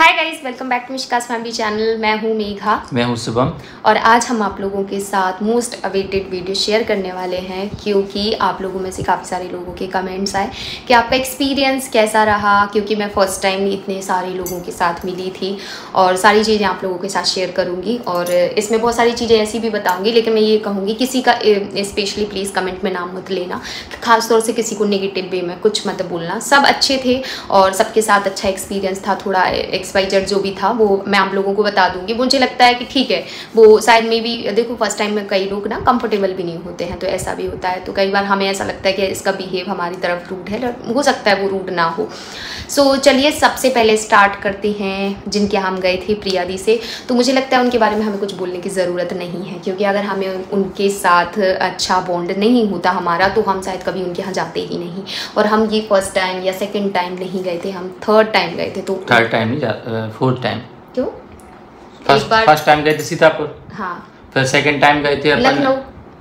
Hi guys, welcome back to Mishka's family channel. मैं हूँ मेघा। मैं हूँ शुभम। और आज हम आप लोगों के साथ मोस्ट अवेटेड वीडियो शेयर करने वाले हैं, क्योंकि आप लोगों में से काफ़ी सारे लोगों के कमेंट्स आए कि आपका एक्सपीरियंस कैसा रहा। क्योंकि मैं फ़र्स्ट टाइम इतने सारे लोगों के साथ मिली थी और सारी चीज़ें आप लोगों के साथ शेयर करूँगी। और इसमें बहुत सारी चीज़ें ऐसी भी बताऊँगी, लेकिन मैं ये कहूँगी किसी का स्पेशली प्लीज़ कमेंट में नाम मत लेना, खासतौर से किसी को नेगेटिव वे में कुछ मत बोलना। सब अच्छे थे और सबके साथ अच्छा एक्सपीरियंस था। थोड़ा XYZ जो भी था वो मैं आप लोगों को बता दूंगी। मुझे लगता है कि ठीक है, वो शायद में भी देखो फर्स्ट टाइम में कई लोग ना कंफर्टेबल भी नहीं होते हैं, तो ऐसा भी होता है। तो कई बार हमें ऐसा लगता है कि इसका बिहेव हमारी तरफ रूड है, हो सकता है वो रूड ना हो। सो चलिए सबसे पहले स्टार्ट करते हैं जिनके हम गए थे प्रिया दी से। तो मुझे लगता है उनके बारे में हमें कुछ बोलने की ज़रूरत नहीं है, क्योंकि अगर हमें उनके साथ अच्छा बॉन्ड नहीं होता हमारा तो हम शायद कभी उनके यहाँ जाते ही नहीं। और हम ये फर्स्ट टाइम या सेकेंड टाइम नहीं गए थे, हम थर्ड टाइम गए थे। तो थर्ड टाइम नहीं, फोर्थ टाइम। क्यों? फर्स्ट टाइम गए थे सीतापुर, हाँ, फिर सेकंड टाइम गए थे अपन लखनऊ।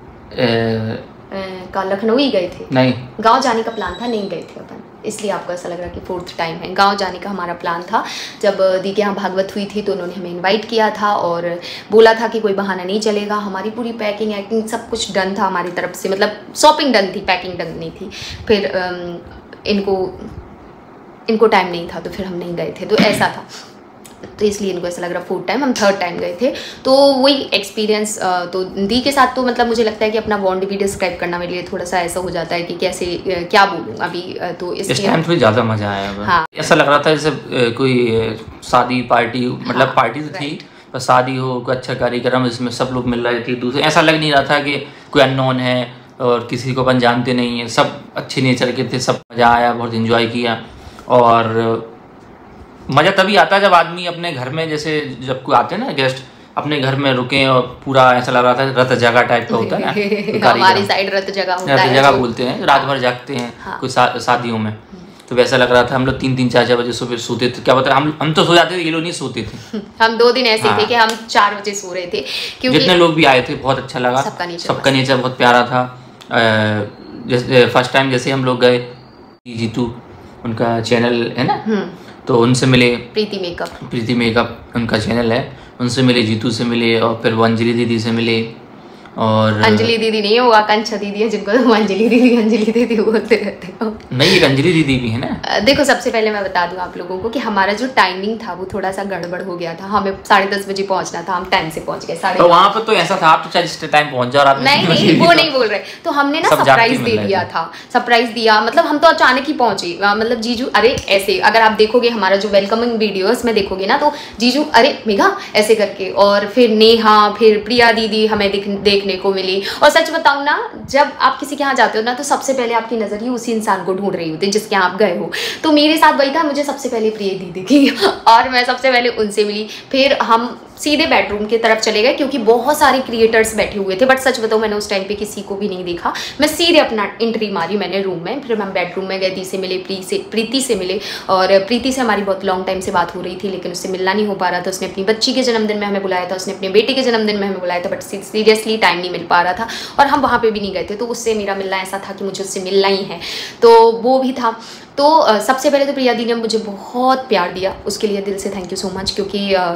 का लखनऊ ही गए थे? नहीं, गांव जाने का प्लान था, नहीं गए थे अपन, इसलिए आपको ऐसा लग रहा है कि फोर्थ टाइम है। गांव जाने का हमारा प्लान था। जब दी के यहाँ भागवत हुई थी तो उन्होंने हमें इनवाइट किया था और बोला था कि कोई बहाना नहीं चलेगा। हमारी पूरी पैकिंग एक्टिंग सब कुछ डन था हमारी तरफ से, मतलब शॉपिंग डन थी, पैकिंग डन नहीं थी। फिर इनको टाइम नहीं था तो फिर हम नहीं गए थे, तो ऐसा था। तो इसलिए इनको ऐसा लग रहा फोर्थ टाइम, हम थर्ड टाइम गए थे। तो वही एक्सपीरियंस तो दी के साथ तो मतलब मुझे लगता है कि अपना बॉन्ड भी डिस्क्राइब करना मेरे लिए थोड़ा सा ऐसा हो जाता है कि कैसे क्या बोलूँ अभी। तो इस टाइम थोड़ी ज़्यादा मज़ा आया। हाँ, ऐसा लग रहा था जैसे कोई शादी पार्टी, मतलब हाँ, पार्टी तो थी पर शादी हो, कोई अच्छा कार्यक्रम, इसमें सब लोग मिल रहे थे। दूसरे ऐसा लग नहीं रहा था कि कोई अननोन है और किसी को अपन जानते नहीं है। सब अच्छे नेचर के थे, सब मज़ा आया, बहुत इन्जॉय किया। और मज़ा तभी आता है जब आदमी अपने घर में, जैसे जब कोई आते हैं ना गेस्ट, अपने घर में रुके और पूरा ऐसा लग रहा था रत जगह टाइप का होता है ना। हमारी साइड रत जगह होता है, रत जगह बोलते हैं, रात भर जागते हैं। हाँ। कोई शादियों में तो वैसा लग रहा था। हम लोग 3-3, 4-4 बजे सुबह सोते थे। क्या पता, हम तो सो जाते थे, ये लोग नहीं सोते थे। हम 2 दिन ऐसे थे कि हम 4 बजे सो रहे थे, क्योंकि जितने लोग भी आए थे बहुत अच्छा लगा। सबका नेचर बहुत प्यारा था। जैसे फर्स्ट टाइम जैसे हम लोग गए, जीतू उनका चैनल है ना, तो उनसे मिले। प्रीति मेकअप उनका चैनल है, उनसे मिले, जीतू से मिले और फिर वो अंजलि दीदी से मिले। और अंजलि दीदी नहीं है, वो आकांक्षा दीदी है, जिनको तुम अंजलि दीदी बोलते रहते हो। नहीं, एक अंजलि दीदी भी है ना। देखो सबसे पहले मैं बता दूं आप लोगों को कि हमारा जो टाइमिंग था वो थोड़ा सा गड़बड़ हो गया था। हमें 10:30 बजे पहुंचना था, हम टाइम से पहुंच गए 8:30। तो वहाँ पर तो ऐसा था, आप तो जिस टाइम पहुंच जाओ। नहीं, वो नहीं बोल रहे। तो हमने ना सरप्राइज दे दिया था, सरप्राइज दिया, मतलब हम तो अचानक ही पहुंचे। मतलब जीजू अरे ऐसे, अगर आप देखोगे हमारा जो वेलकमिंग वीडियोस में देखोगे ना, तो जीजू अरे मेघा ऐसे करके, और फिर नेहा, फिर प्रिया दीदी हमें देखने को मिली। और सच बताऊं ना, जब आप किसी के यहाँ जाते हो ना तो सबसे पहले आपकी नजर ही उसी इंसान को ढूंढ रही होती है जिसके यहाँ आप गए हो। तो मेरे साथ वही था, मुझे सबसे पहले प्रिया दीदी की और मैं सबसे पहले उनसे मिली। फिर हम सीधे बेडरूम की तरफ चले गए, क्योंकि बहुत सारे क्रिएटर्स बैठे हुए थे। बट सच बताऊं, मैंने उस टाइम पे किसी को भी नहीं देखा। मैं सीधे अपना एंट्री मारी मैंने रूम में। फिर मैं बेडरूम में गई, दी से मिले, प्रीति से मिले। और प्रीति से हमारी बहुत लॉन्ग टाइम से बात हो रही थी, लेकिन उससे मिलना नहीं हो पा रहा था। उसने अपनी बच्ची के जन्मदिन में हमें बुलाया था, उसने अपने बेटे के जन्मदिन में हमें बुलाया था, बट सीरियसली टाइम नहीं मिल पा रहा था और हम वहाँ पे भी नहीं गए थे। तो उससे मेरा मिलना ऐसा था कि मुझे उससे मिलना ही है, तो वो भी था। तो सबसे पहले तो प्रिया दी ने मुझे बहुत प्यार दिया, उसके लिए दिल से थैंक यू सो मच। क्योंकि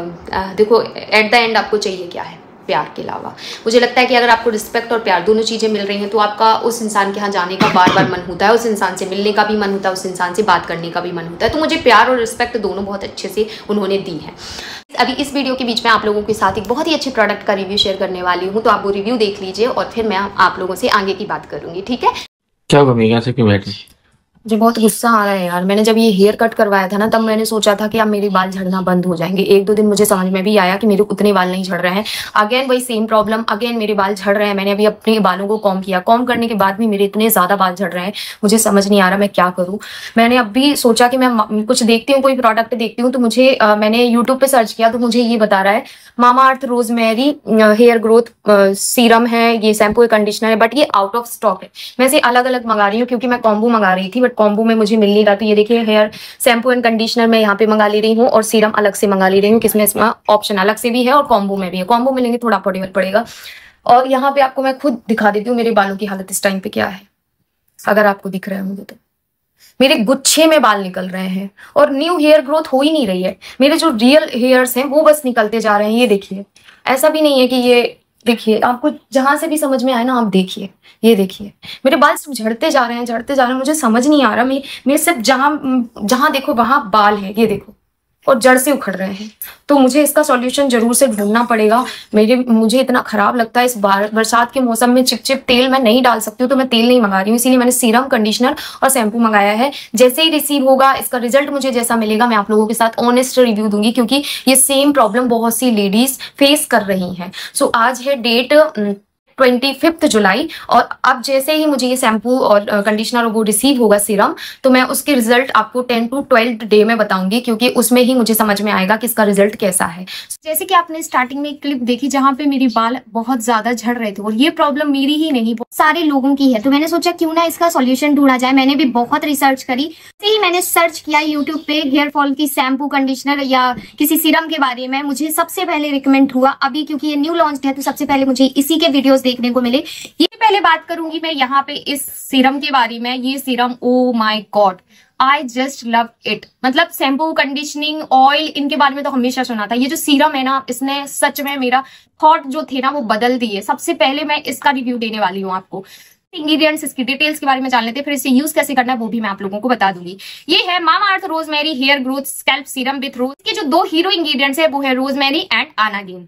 देखो एट द एंड आपको चाहिए क्या है प्यार के अलावा। मुझे लगता है कि अगर आपको रिस्पेक्ट और प्यार दोनों चीज़ें मिल रही हैं तो आपका उस इंसान के यहाँ जाने का बार बार मन होता है, उस इंसान से मिलने का भी मन होता है, उस इंसान से बात करने का भी मन होता है। तो मुझे प्यार और रिस्पेक्ट दोनों बहुत अच्छे से उन्होंने दी है। अभी इस वीडियो के बीच में आप लोगों के साथ एक बहुत ही अच्छे प्रोडक्ट का रिव्यू शेयर करने वाली हूँ, तो आप वो रिव्यू देख लीजिए और फिर मैं आप लोगों से आगे की बात करूँगी, ठीक है? क्या कमिएगा से क्यों बैठी? मुझे बहुत गुस्सा आ रहा है यार। मैंने जब ये हेयर कट करवाया था ना, तब मैंने सोचा था कि अब मेरे बाल झड़ना बंद हो जाएंगे। 1-2 दिन मुझे समझ में भी आया कि मेरे उतने बाल नहीं झड़ रहे हैं। अगेन वही सेम प्रॉब्लम, अगेन मेरे बाल झड़ रहे हैं। मैंने अभी अपने बालों को कॉम्ब किया, कॉम्ब करने के बाद भी मेरे इतने ज्यादा बाल झड़ रहे हैं, मुझे समझ नहीं आ रहा मैं क्या करूँ। मैंने अभी सोचा कि मैं कुछ देखती हूँ, कोई प्रोडक्ट देखती हूँ। तो मुझे मैंने यूट्यूब पे सर्च किया तो मुझे ये बता रहा है Mamaearth rosemary hair growth serum है, ये शैम्पू है, कंडीशनर है, बट ये आउट ऑफ स्टॉक है। मैं इसे अलग अलग मंगा रही हूँ क्योंकि मैं कॉम्बो मंगा रही थी, बट कॉम्बो में मुझे मिल नहीं रहा। तो ये देखिए हेयर शैम्पू एंड कंडीशनर मैं यहाँ पे मंगा ले रही हूँ और सीरम अलग से मंगा ले रही हूँ, किसमें इसमें ऑप्शन अलग से भी है और कॉम्बो में भी है। कॉम्बो में लेंगे थोड़ा अफोर्डेबल पड़ेगा। और यहाँ पे आपको मैं खुद दिखा देती हूँ मेरे बालों की हालत इस टाइम पे क्या है, अगर आपको दिख रहा है मुझे तो। मेरे गुच्छे में बाल निकल रहे हैं और न्यू हेयर ग्रोथ हो ही नहीं रही है। मेरे जो रियल हेयर्स हैं वो बस निकलते जा रहे हैं। ये देखिए, ऐसा भी नहीं है कि ये देखिए, आपको जहां से भी समझ में आए ना आप देखिए, ये देखिए मेरे बाल सिर्फ झड़ते जा रहे हैं, झड़ते जा रहे हैं। मुझे समझ नहीं आ रहा, मेरे सिर्फ जहां देखो वहां बाल है, ये देखो, और जड़ से उखड़ रहे हैं। तो मुझे इसका सॉल्यूशन जरूर से ढूंढना पड़ेगा। मुझे इतना खराब लगता है इस बरसात के मौसम में चिपचिप तेल मैं नहीं डाल सकती हूँ, तो मैं तेल नहीं मंगा रही हूँ। इसीलिए मैंने सीरम, कंडीशनर और शैम्पू मंगाया है। जैसे ही रिसीव होगा, इसका रिजल्ट मुझे जैसा मिलेगा, मैं आप लोगों के साथ ऑनेस्ट रिव्यू दूंगी, क्योंकि ये सेम प्रॉब्लम बहुत सी लेडीज फेस कर रही हैं। सो आज है डेट 25 जुलाई, और अब जैसे ही मुझे ये शैम्पू और कंडीशनर वो रिसीव होगा सीरम, तो मैं उसके रिजल्ट आपको 10 to 12 डे में बताऊंगी, क्योंकि उसमें ही मुझे समझ में आएगा कि इसका रिजल्ट कैसा है। जैसे कि आपने स्टार्टिंग में एक क्लिप देखी जहां पे मेरे बाल बहुत ज्यादा झड़ रहे थे, और ये प्रॉब्लम मेरी ही नहीं बहुत सारे लोगों की है। तो मैंने सोचा क्यों ना इसका सॉल्यूशन ढूंढा जाए। मैंने भी बहुत रिसर्च करी। मैंने सर्च किया यूट्यूब पे हेयर फॉल की शैम्पू, कंडीशनर या किसी सीरम के बारे में। मुझे सबसे पहले रिकमेंड हुआ, अभी क्योंकि ये न्यू लॉन्च है तो सबसे पहले मुझे इसी के वीडियोस देखने को मिले। ये पहले बात करूंगी मैं यहाँ पे इस सीरम के बारे में। ये serum, oh my god, I just love it. मतलब शैम्पू, कंडीशनिंग, ऑयल, इनके बारे में तो हमेशा सुना था। ये जो सीरम है ना, इसने सच में मेरा थॉट जो थे ना वो बदल दिए। सबसे पहले मैं इसका रिव्यू देने वाली हूँ आपको। इंग्रेडिएंट्स, इसकी डिटेल्स के बारे में जान लेते हैं, फिर इसे यूज कैसे करना है वो भी मैं आप लोगों को बता दूंगी। ये है Mamaearth rosemary hair growth scalp serum with rose. के जो दो हीरो इंग्रेडिएंट्स है वो है रोजमेरी एंड आनागेन।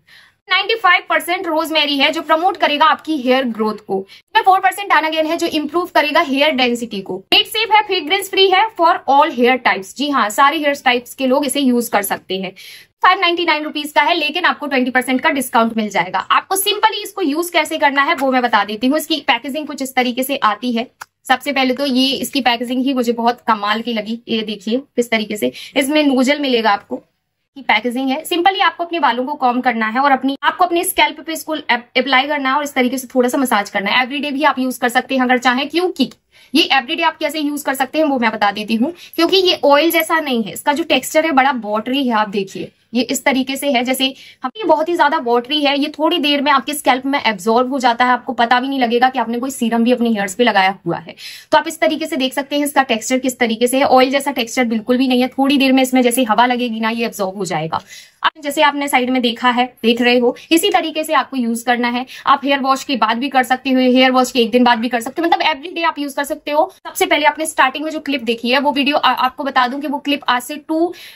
95% रोजमेरी है जो प्रमोट करेगा आपकी हेयर ग्रोथ को। 4% आनागेन है जो इंप्रूव करेगा हेयर डेंसिटी को। मेड सेफ है, फ्रेग्रेंस फ्री है फॉर ऑल हेयर टाइप्स। जी हाँ, सारे हेयर टाइप्स के लोग इसे यूज कर सकते हैं। 599 रुपीज का है, लेकिन आपको 20% का डिस्काउंट मिल जाएगा। आपको सिंपली इसको यूज कैसे करना है वो मैं बता देती हूँ। इसकी पैकेजिंग कुछ इस तरीके से आती है। सबसे पहले तो ये इसकी पैकेजिंग ही मुझे बहुत कमाल की लगी। ये देखिए किस तरीके से इसमें नोजल मिलेगा आपको। की पैकेजिंग है। सिंपली आपको अपने बालों को कॉम करना है और आपको अपने स्कैल्प पे इसको अप्लाई करना है और इस तरीके से थोड़ा सा मसाज करना है। एवरीडे भी आप यूज कर सकते हैं अगर चाहें, क्योंकि ये एवरीडे आप कैसे यूज कर सकते हैं वो मैं बता देती हूँ। क्योंकि ये ऑयल जैसा नहीं है, इसका जो टेक्सचर है बड़ा वाटरी है। आप देखिए ये इस तरीके से है, जैसे ये बहुत ही ज्यादा वाटरी है। ये थोड़ी देर में आपके स्कैल्प में एब्जॉर्ब हो जाता है, आपको पता भी नहीं लगेगा कि आपने कोई सीरम भी अपने हेयर्स पे लगाया हुआ है। तो आप इस तरीके से देख सकते हैं इसका टेक्सचर किस तरीके से है। ऑयल जैसा टेक्सचर बिल्कुल भी नहीं है। थोड़ी देर में इसमें जैसे हवा लगेगी ना, ये एब्जॉर्ब हो जाएगा। अब जैसे आपने साइड में देखा है, देख रहे हो, इसी तरीके से आपको यूज करना है। आप हेयर वॉश के बाद भी कर सकते हो, हेयर वॉश के एक दिन बाद भी कर सकते हो, मतलब एवरीडे आप यूज कर सकते हो। सबसे पहले आपने स्टार्टिंग में जो क्लिप देखी है वो वीडियो आपको बता दूं कि वो क्लिप आज से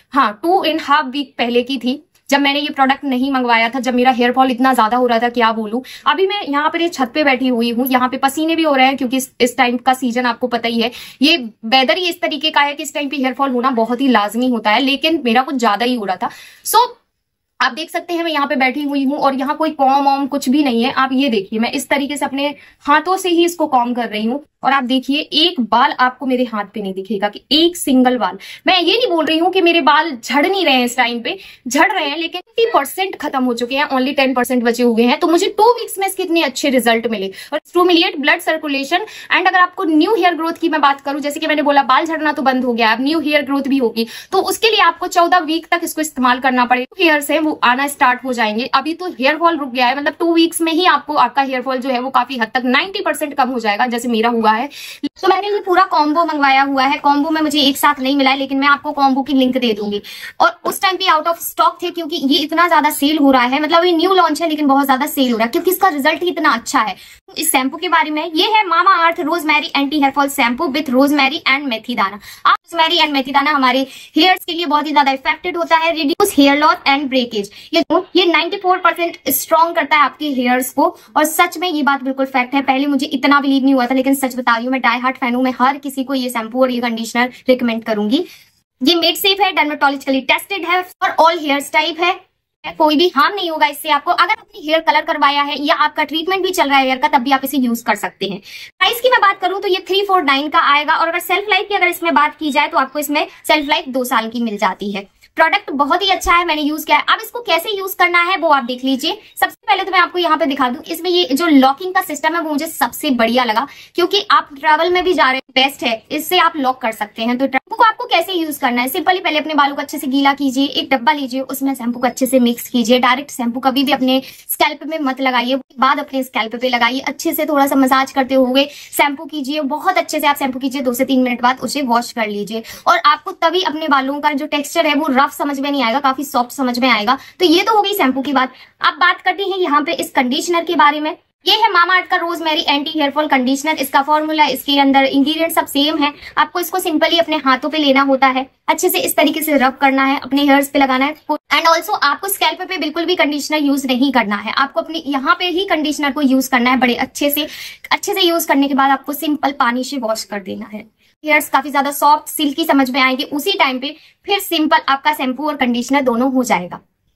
2.5 वीक पहले की थी, जब मैंने ये प्रोडक्ट नहीं मंगवाया था, जब मेरा हेयर फॉल इतना ज्यादा हो रहा था क्या बोलूं। अभी मैं यहाँ पर ये छत पे बैठी हुई हूँ, यहाँ पे पसीने भी हो रहे हैं क्योंकि इस टाइम का सीजन आपको पता ही है। ये वेदर ही इस तरीके का है कि इस टाइम पे हेयर फॉल होना बहुत ही लाजमी होता है, लेकिन मेरा कुछ ज्यादा ही हो रहा था। सो आप देख सकते हैं मैं यहाँ पे बैठी हुई हूँ और यहाँ कोई कॉम वॉम कुछ भी नहीं है। आप ये देखिए, मैं इस तरीके से अपने हाथों से ही इसको कॉम कर रही हूँ और आप देखिए एक बाल आपको मेरे हाथ पे नहीं दिखेगा, कि एक सिंगल बाल। मैं ये नहीं बोल रही हूँ कि मेरे बाल झड़ नहीं रहे हैं, इस टाइम पे झड़ रहे हैं, लेकिन 50% खत्म हो चुके हैं, ओनली 10% बचे हुए हैं। तो मुझे 2 वीक्स में इसके इतने अच्छे रिजल्ट मिले। और स्टूमुलेट ब्लड सर्कुलेशन एंड अगर आपको न्यू हेयर ग्रोथ की मैं बात करूं, जैसे कि मैंने बोला बाल झड़ना तो बंद हो गया, अब न्यू हेयर ग्रोथ भी होगी, तो उसके लिए आपको 14 वीक तक इसको इस्तेमाल करना पड़ेगा। हेयर्स है वो आना स्टार्ट हो जाएंगे। अभी तो हेयर फॉल रुक गया है, मतलब 2 वीक्स में ही आपका हेयर फॉल जो है वो काफी हद तक 90% कम हो जाएगा, जैसे मेरा हुआ है। तो मैंने ये पूरा कॉम्बो मंगवाया हुआ है। कॉम्बो में मुझे एक साथ नहीं मिला है, लेकिन मैं आपको कॉम्बो की लिंक दे दूंगी। और उस टाइम पे आउट ऑफ स्टॉक थे, क्योंकि ये इतना ज्यादा सेल हो रहा है, मतलब ये न्यू लॉन्च है लेकिन बहुत ज्यादा सेल हो रहा है क्योंकि इसका रिजल्ट ही इतना अच्छा है। इस शैम्पू के बारे में, ये है Mamaearth rosemary anti hair fall shampoo with rosemary and methi dana. Rosemary and methi दाना हमारे हेयर्स के लिए बहुत ही ज्यादा इफेक्टिव होता है, reduce hair loss and breakage. ये 94% स्ट्रॉन्ग करता है आपके हेयर्स को। और सच में ये बात बिल्कुल फैक्ट है। पहले मुझे इतना बिलीव नहीं हुआ था, लेकिन सच बता रही हूँ, मैं डाई हार्ट फैन हूं। मैं हर किसी को ये शैम्पू और ये कंडीशनर रिकमेंड करूंगी। ये मेड सेफ है, डर्मेटोलॉजिकली टेस्टेड है और ऑल हेयर टाइप है, कोई भी हार्म नहीं होगा इससे आपको। अगर आपने हेयर कलर करवाया है या आपका ट्रीटमेंट भी चल रहा है हेयर का, तब भी आप इसे यूज कर सकते हैं। प्राइस की मैं बात करूं तो ये 349 का आएगा। और अगर सेल्फ लाइफ की अगर इसमें बात की जाए तो आपको इसमें सेल्फ लाइफ 2 साल की मिल जाती है। प्रोडक्ट बहुत ही अच्छा है, मैंने यूज किया है। अब इसको कैसे यूज करना है वो आप देख लीजिए। सबसे पहले तो मैं आपको यहाँ पे दिखा दूं, इसमें ये जो लॉकिंग का सिस्टम है वो मुझे सबसे बढ़िया लगा, क्योंकि आप ट्रैवल में भी जा रहे हैं, बेस्ट है, इससे आप लॉक कर सकते हैं। तो शैम्पू को आपको कैसे यूज करना है, सिंपली पहले अपने बालों को अच्छे से गीला कीजिए, एक डब्बा लीजिए, उसमें शैम्पू को अच्छे से मिक्स कीजिए। डायरेक्ट शैम्पू कभी भी अपने स्कैल्प में मत लगाइए, बाद अपने स्कैल्प पे लगाइए, अच्छे से थोड़ा सा मसाज करते हुए शैम्पू कीजिए, बहुत अच्छे से आप शैम्पू कीजिए। 2 से 3 मिनट बाद उसे वॉश कर लीजिए और आपको तभी अपने बालों का जो टेक्सचर है वो रफ समझ में नहीं आएगा, काफी सॉफ्ट समझ में आएगा। तो ये तो हो गई शैम्पू की बात। अब बात करते हैं यहाँ पे इस कंडीशनर के बारे में। ये है मामाअर्थ का rosemary anti hair fall conditioner. इसका फॉर्मूला, इसके अंदर इंग्रेडिएंट सब सेम है। आपको इसको सिंपली अपने हाथों पे लेना होता है, अच्छे से इस तरीके से रब करना है, अपने हेयर्स पे लगाना है। एंड ऑल्सो आपको स्कैल्प पे बिल्कुल भी कंडीशनर यूज नहीं करना है, आपको अपने यहाँ पे ही कंडीशनर को यूज करना है। बड़े अच्छे से यूज करने के बाद आपको सिंपल पानी से वॉश कर देना है। हेयर्स काफी ज्यादा सॉफ्ट सिल्की समझ में आएंगे, उसी टाइम पे फिर सिंपल आपका शैम्पू और कंडीशनर दोनों हो जाएगा।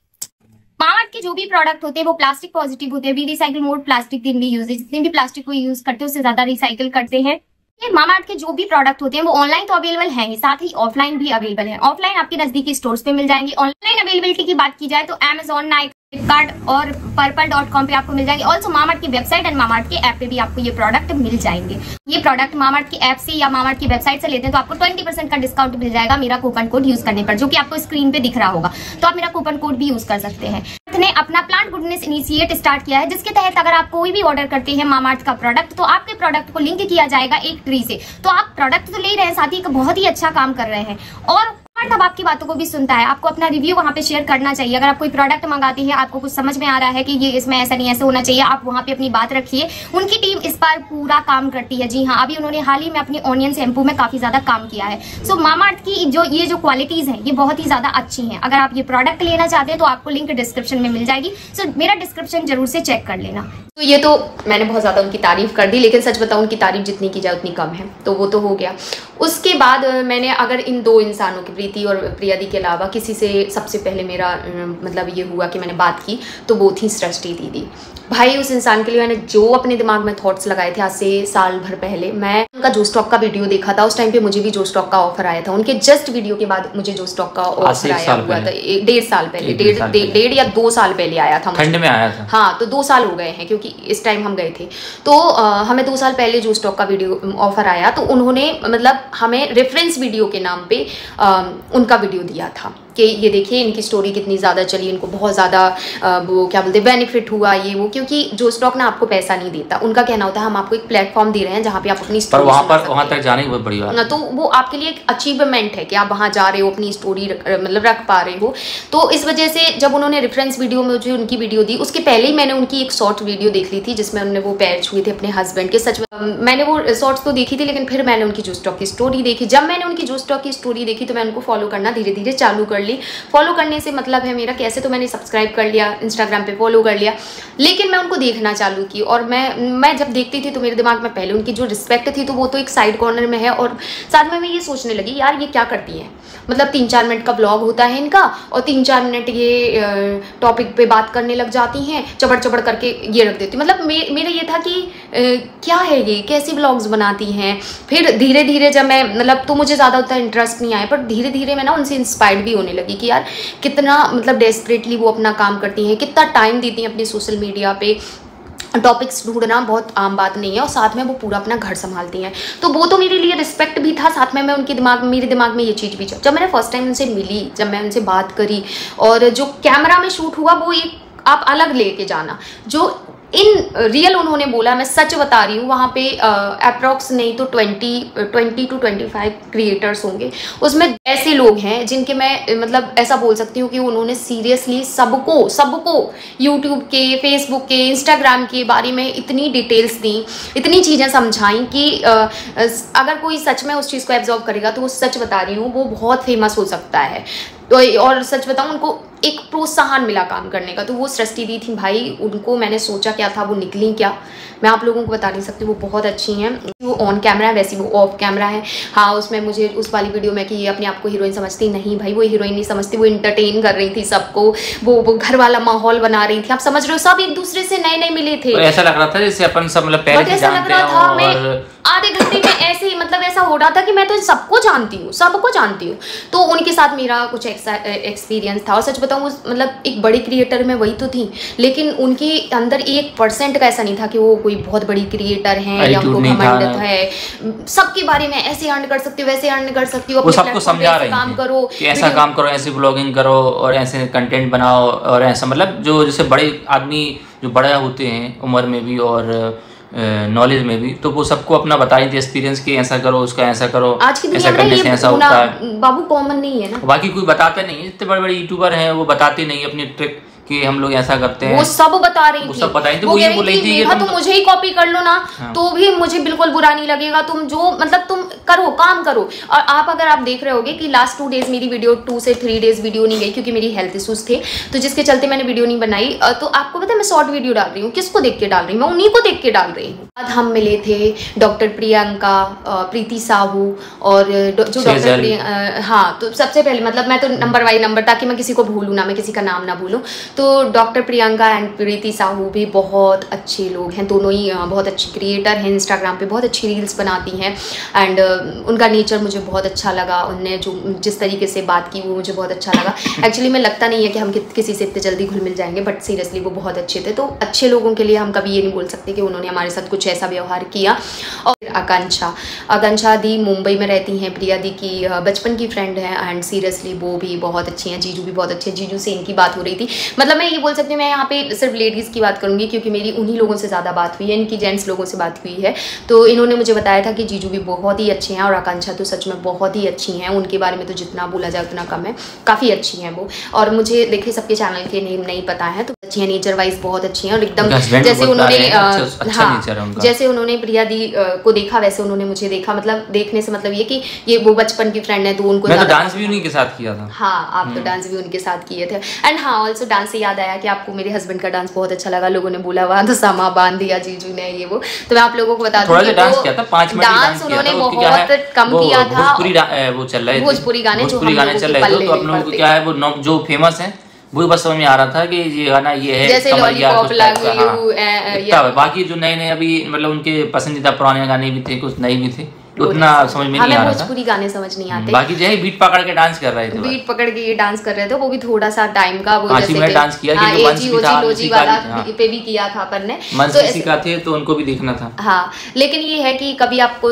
मामाअर्थ के जो भी प्रोडक्ट होते हैं वो प्लास्टिक पॉजिटिव होते हैं, वी रिसाइकिल मोर प्लास्टिक दिन भी यूज, जितने भी प्लास्टिक को यूज करते हैं उससे ज्यादा रिसाइकिल करते हैं। ये मामाअर्थ के जो भी प्रोडक्ट होते हैं वो ऑनलाइन तो अवेलेबल हैं ही, साथ ही ऑफलाइन भी अवेलेबल है। ऑफलाइन आपके नजदीकी स्टोर्स पे मिल जाएंगे। ऑनलाइन अवेलेबिलिटी की बात की जाए तो Amazon, Nike, फ्लिपकार्ट और purple.com पे आपको मिल जाएंगे। ऑल्सो मामाअर्थ की वेबसाइट एंड मामाअर्थ के ऐप पे भी आपको ये प्रोडक्ट मिल जाएंगे। ये प्रोडक्ट मामाअर्थ की ऐप से या मामाअर्थ की वेबसाइट से लेते हैं तो आपको 20% का डिस्काउंट मिल जाएगा मेरा कूपन कोड यूज करने पर, जो कि आपको स्क्रीन पे दिख रहा होगा। तो आप मेरा कूपन कोड भी यूज कर सकते हैं। ने अपना प्लांट गुडनेस इनिशिएट स्टार्ट किया है, जिसके तहत अगर आप कोई भी ऑर्डर करते हैं मामाअर्थ का प्रोडक्ट तो आपके प्रोडक्ट को लिंक किया जाएगा एक ट्री से। तो आप प्रोडक्ट तो ले रहे हैं, साथ ही बहुत ही अच्छा काम कर रहे हैं और अब आपकी बातों को भी सुनता है। आपको अपना रिव्यू वहां पे शेयर करना चाहिए। अगर आप कोई प्रोडक्ट मंगाते हैं, आपको कुछ समझ में आ रहा है कि ये इसमें ऐसा नहीं ऐसे होना चाहिए, आप वहां पे अपनी बात रखिए। उनकी टीम इस पर पूरा काम करती है। जी हाँ, अभी उन्होंने हाल ही में अपनी ऑनियन शैम्पू में काफी ज्यादा काम किया है। सो मामाअर्थ की जो क्वालिटीज है ये बहुत ही ज्यादा अच्छी है। अगर आप ये प्रोडक्ट लेना चाहते हैं तो आपको लिंक डिस्क्रिप्शन में मिल जाएगी। सो मेरा डिस्क्रिप्शन जरूर से चेक कर लेना। तो ये तो मैंने बहुत ज़्यादा उनकी तारीफ़ कर दी, लेकिन सच बताऊं उनकी तारीफ़ जितनी की जाए उतनी कम है। तो वो तो हो गया। उसके बाद मैंने अगर इन 2 इंसानों की, प्रीति और प्रियादी के अलावा किसी से सबसे पहले मेरा मतलब ये हुआ कि मैंने बात की तो वो थी सृष्टि दीदी। भाई उस इंसान के लिए मैंने जो अपने दिमाग में थॉट्स लगाए थे आज से साल भर पहले, मैं उनका जो स्टॉक का वीडियो देखा था उस टाइम पे मुझे भी जो स्टॉक का ऑफर आया था। उनके जस्ट वीडियो के बाद मुझे जो स्टॉक का ऑफर आया हुआ था 1.5 साल पहले, 1.5 या 2 साल पहले आया था, ठंड में आया था। हाँ, तो 2 साल हो गए हैं क्योंकि इस टाइम हम गए थे। तो हमें 2 साल पहले जो स्टॉक का वीडियो ऑफर आया तो उन्होंने मतलब हमें रेफरेंस वीडियो के नाम पे उनका वीडियो दिया था कि ये देखिए इनकी स्टोरी कितनी ज़्यादा चली, इनको बहुत ज़्यादा वो क्या बोलते हैं बेनिफिट हुआ ये वो, क्योंकि जो स्टॉक ना आपको पैसा नहीं देता। उनका कहना होता है हम आपको एक प्लेटफॉर्म दे रहे हैं जहाँ पे आप अपनी स्टोरी, वहाँ तक जाने की बहुत बड़ी बात है। तो वो आपके लिए एक अचीवमेंट है कि आप वहाँ जा रहे हो, अपनी स्टोरी मतलब रख पा रहे हो। तो इस वजह से जब उन्होंने रेफरेंस वीडियो में जो उनकी वीडियो दी उसके पहले ही मैंने उनकी एक शॉर्ट वीडियो देख ली थी जिसमें उन्होंने वो पैर छुए थे अपने हस्बैंड के। सच मैंने वो शॉर्ट्स तो देखी थी, लेकिन फिर मैंने उनकी जो स्टॉक की स्टोरी देखी। जब मैंने उनकी जो स्टॉक की स्टोरी देखी तो मैं उनको फॉलो करना धीरे धीरे चालू कर ली। फॉलो करने से मतलब है मेरा कैसे, तो मैंने सब्सक्राइब कर लिया, इंस्टाग्राम पे फॉलो कर लिया, लेकिन मैं उनको देखना चालू की। और मैं जब देखती थी तो मेरे दिमाग में पहले उनकी जो रिस्पेक्ट थी तो वो तो एक साइड कॉर्नर में है, और साथ में मैं ये सोचने लगी यार ये क्या करती है, मतलब 3-4 मिनट का ब्लॉग होता है इनका और 3-4 मिनट ये टॉपिक पे बात करने लग जाती हैं, चबड़ चबड़ करके ये रख देती। मतलब मेरा ये था कि क्या है ये, कैसी ब्लॉग्स बनाती हैं। फिर धीरे धीरे जब मैं मतलब तो मुझे ज़्यादा उतना इंटरेस्ट नहीं आया, पर धीरे धीरे मैं ना उनसे इंस्पायर्ड भी होने लगी कि यार कितना मतलब डेस्परेटली वो अपना काम करती हैं, कितना टाइम देती हैं अपने सोशल मीडिया पे। टॉपिक्स ढूंढना बहुत आम बात नहीं है और साथ में वो पूरा अपना घर संभालती हैं। तो वो तो मेरे लिए रिस्पेक्ट भी था, साथ में मैं उनके मेरे दिमाग में ये चीज़ भी जब मैंने फर्स्ट टाइम उनसे मिली, जब मैं उनसे बात करी और जो कैमरा में शूट हुआ वो एक आप अलग लेके जाना, जो इन रियल उन्होंने बोला, मैं सच बता रही हूँ, वहाँ पे अप्रॉक्स नहीं तो 20 to 25 क्रिएटर्स होंगे। उसमें ऐसे लोग हैं जिनके मैं मतलब ऐसा बोल सकती हूँ कि उन्होंने सीरियसली सबको यूट्यूब के, फेसबुक के, इंस्टाग्राम के बारे में इतनी डिटेल्स दी, इतनी चीज़ें समझाई कि अगर कोई सच में उस चीज़ को एब्जॉर्व करेगा तो वो सच बता रही हूँ वो बहुत फेमस हो सकता है। तो और सच बताऊँ उनको एक प्रोत्साहन मिला काम करने का, तो वो सृष्टि दी थी भाई। उनको मैंने सोचा क्या था, वो निकली क्या, मैं आप लोगों को बता नहीं सकती। वो बहुत अच्छी हैं, वो ऑन कैमरा है वैसे वो ऑफ कैमरा है। हाँ, उसमें मुझे उस वाली वीडियो में कि ये अपने आप को हीरोइन समझती, नहीं भाई वो हीरोइन नहीं समझती, वो इंटरटेन कर रही थी सबको, वो घर वाला माहौल बना रही थी। आप समझ रहे हो, सब एक दूसरे से नए नए मिले थे। ऐसा लग रहा था जैसे अपन सब मतलब पहले से जानते हैं और आधे घंटे में ऐसे मतलब ऐसा हो रहा था कि मैं तो सबको जानती हूँ। तो उनके साथ मेरा कुछ एक्सपीरियंस था। और सच बताऊँ, मतलब एक बड़ी क्रिएटर में वही तो थी, लेकिन उनके अंदर 1% का ऐसा नहीं था कि वो कोई बहुत बड़ी क्रिएटर हैं या उनको घमंड है। सबके बारे में ऐसे अर्न कर सकती हो, वैसे अर्न कर सकती हो, वो सबको समझा रहे काम करो, ऐसा काम करो, ऐसे ब्लॉगिंग करो और ऐसे कंटेंट बनाओ और ऐसा, मतलब जो जैसे बड़े आदमी जो बड़े होते हैं उम्र में भी और नॉलेज में भी, तो वो सबको अपना बता रही थी एक्सपीरियंस कि ऐसा करो, उसका ऐसा करो, आज की दुनिया में ये ऐसा होता है। बाबू कॉमन नहीं है ना, बाकी कोई बताता नहीं, इतने बड़े बड़े यूट्यूबर हैं वो बताते नहीं अपनी ट्रिक कि हम लोग ऐसा करते हैं। वो सब बता रही थी, वो ये बोल रही थी कि तुम मुझे ही कॉपी कर लो ना। हाँ। तो भी मुझे बिल्कुल बुरा नहीं लगेगा, तुम जो मतलब तुम करो, काम करो। और आप अगर आप देख रहे होगे कि लास्ट 2 डेज मेरी वीडियो 2 से 3 डेज वीडियो नहीं गई क्योंकि मेरी हेल्थ इश्यूज थे, तो जिसके चलते मैंने वीडियो नहीं बनाई। तो आपको पता है मैं शॉर्ट वीडियो डाल रही हूँ, किसको देख के डाल रही हूँ? मैं उन्हीं को देख के डाल रही हूँ। बाद हम मिले थे डॉक्टर प्रियंका, प्रीति साहू और जो डॉक्टर हाँ, तो सबसे पहले मतलब मैं तो नंबर बाई नंबर, ताकि मैं किसी को भूलूँ ना, मैं किसी का नाम ना भूलूँ। तो डॉक्टर प्रियंका एंड प्रीति साहू भी बहुत अच्छे लोग हैं, दोनों ही बहुत अच्छी क्रिएटर हैं, इंस्टाग्राम पे बहुत अच्छी रील्स बनाती हैं। एंड उनका नेचर मुझे बहुत अच्छा लगा, उनने जो जिस तरीके से बात की वो मुझे बहुत अच्छा लगा। एक्चुअली में लगता नहीं है कि हम किसी से इतने जल्दी घुल मिल जाएंगे, बट सीरियसली वो बहुत अच्छे थे। तो अच्छे लोगों के लिए हम कभी ये नहीं बोल सकते कि उन्होंने हमारे साथ कुछ ऐसा व्यवहार किया। और आकांक्षा दी मुंबई में रहती हैं, प्रिया दी की बचपन की फ्रेंड है एंड सीरियसली वो भी बहुत अच्छी हैं। जीजू भी बहुत अच्छे हैं, जीजू से इनकी बात हो रही थी। मतलब मैं ये बोल सकती हूँ, मैं यहाँ पे सिर्फ लेडीज़ की बात करूँगी क्योंकि मेरी उन्हीं लोगों से ज़्यादा बात हुई है, इनकी जेंट्स लोगों से बात हुई है। तो इन्होंने मुझे बताया था कि जीजू भी बहुत ही अच्छे हैं और आकांक्षा तो सच में बहुत ही अच्छी हैं। उनके बारे में तो जितना बोला जाए उतना कम है, काफ़ी अच्छी हैं वो। और मुझे देखिए सबके चैनल के नेम नहीं पता है, तो अच्छी हैं, नेचर वाइज बहुत अच्छी हैं। और एकदम जैसे उन्होंने हाँ, जैसे उन्होंने प्रिया दी को देखा वैसे उन्होंने मुझे देखा। मतलब देखने से मतलब ये कि ये वो बचपन की फ्रेंड है, तो उनको डांस भी उन्हीं के साथ किया था। हाँ, आप तो डांस भी उनके साथ किए थे। एंड हाँ, ऑल्सो डांस से याद आया कि आपको मेरे हस्बैंड का डांस बहुत अच्छा लगा, लोगों ने बोला वहाँ तो समा बांध दिया जीजू ने, ये वो। तो मैं आप लोगों को बता दूं कि डांस किया था 5 मिनट डांस उन्होंने बहुत कम किया था। वो चल रहे थे भोजपुरी गाने चल रहे थे, तो आप लोगों को क्या है वो जो फेमस है वो बस समझ में आ रहा था कि ये गाना ये है, जैसे लॉलीपॉप हाँ। बाकी जो नए अभी मतलब उनके पसंदीदा पुराने गाने भी थे, कुछ नए भी थे, उतना समझ में नहीं आ रहा था। भोजपुरी गाने समझ नहीं आते। बाकी जो है बीट पकड़ के डांस कर रहे थे, बीट पकड़ के ये डांस कर रहे थे, वो भी थोड़ा सा टाइम का वो जैसे कि डांस किया कि लोजी वाला पे भी किया था अपन ने, तो का थे तो उनको भी देखना था। हाँ, लेकिन ये है कि कभी आपको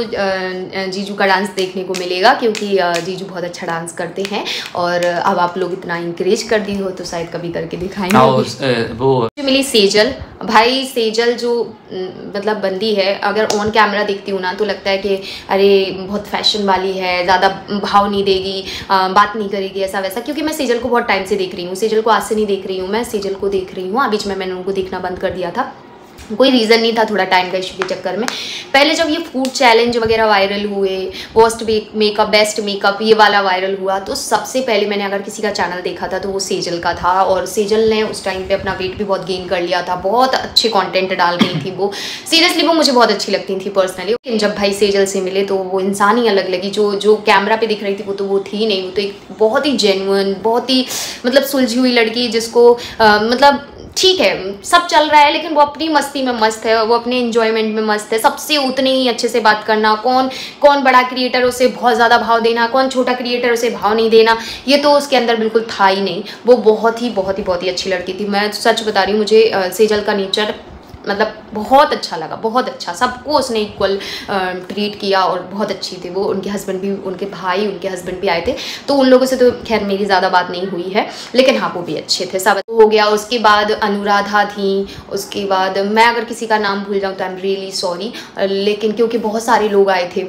जीजू का डांस देखने को मिलेगा क्योंकि जीजू बहुत अच्छा डांस करते हैं और अब आप लोग इतना इंकरेज कर दी हो तो शायद कभी करके दिखाएंगे। वो मिली सेजल, भाई सेजल जो मतलब बंदी है, अगर ऑन कैमरा देखती हूँ ना तो लगता है कि अरे बहुत फैशन वाली है, ज़्यादा भाव नहीं देगी, बात नहीं करेगी ऐसा वैसा। क्योंकि मैं सेजल को बहुत टाइम से देख रही हूँ, सेजल को आज से नहीं देख रही हूँ, मैं सेजल को देख रही हूँ। बीच में मैंने उनको देखना बंद कर दिया था, कोई रीज़न नहीं था, थोड़ा टाइम का इशू के चक्कर में। पहले जब ये फूड चैलेंज वगैरह वायरल हुए, वर्स्ट मेकअप बेस्ट मेकअप ये वाला वायरल हुआ, तो सबसे पहले मैंने अगर किसी का चैनल देखा था तो वो सेजल का था। और सेजल ने उस टाइम पे अपना वेट भी बहुत गेन कर लिया था, बहुत अच्छे कंटेंट डाल रही थी वो, सीरियसली वो मुझे बहुत अच्छी लगती थी पर्सनली। लेकिन जब भाई सेजल से मिले तो वो इंसान ही अलग लगी, जो कैमरा पे दिख रही थी वो तो वो थी नहीं, वो तो एक बहुत ही जेन्युइन, बहुत ही मतलब सुलझी हुई लड़की जिसको मतलब ठीक है सब चल रहा है लेकिन वो अपनी मस्ती में मस्त है, वो अपने एंजॉयमेंट में मस्त है। सबसे उतने ही अच्छे से बात करना, कौन बड़ा क्रिएटर उसे बहुत ज़्यादा भाव देना, कौन छोटा क्रिएटर उसे भाव नहीं देना, ये तो उसके अंदर बिल्कुल था ही नहीं। वो बहुत ही अच्छी लड़की थी। मैं सच बता रही हूँ, मुझे सेजल का नेचर मतलब बहुत अच्छा लगा, बहुत अच्छा, सबको उसने इक्वल ट्रीट किया और बहुत अच्छी थी वो। उनके हस्बैंड भी, उनके भाई, उनके हस्बैंड भी आए थे, तो उन लोगों से तो खैर मेरी ज़्यादा बात नहीं हुई है, लेकिन हाँ वो भी अच्छे थे। सब हो गया। उसके बाद अनुराधा थी, उसके बाद मैं अगर किसी का नाम भूल जाऊँ तो आई एम रियली सॉरी, लेकिन क्योंकि बहुत सारे लोग आए थे,